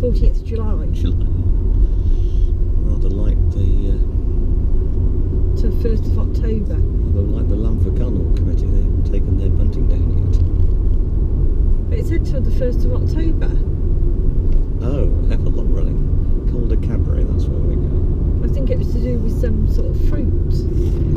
14th of July. July. Rather like the... to 1st of October. Rather like the Lamphiconnell committee, they haven't taken their bunting down yet. But it said till the 1st of October. Oh, hell of a lot running. Calder Cabaret, that's where we're going. I think it was to do with some sort of fruit.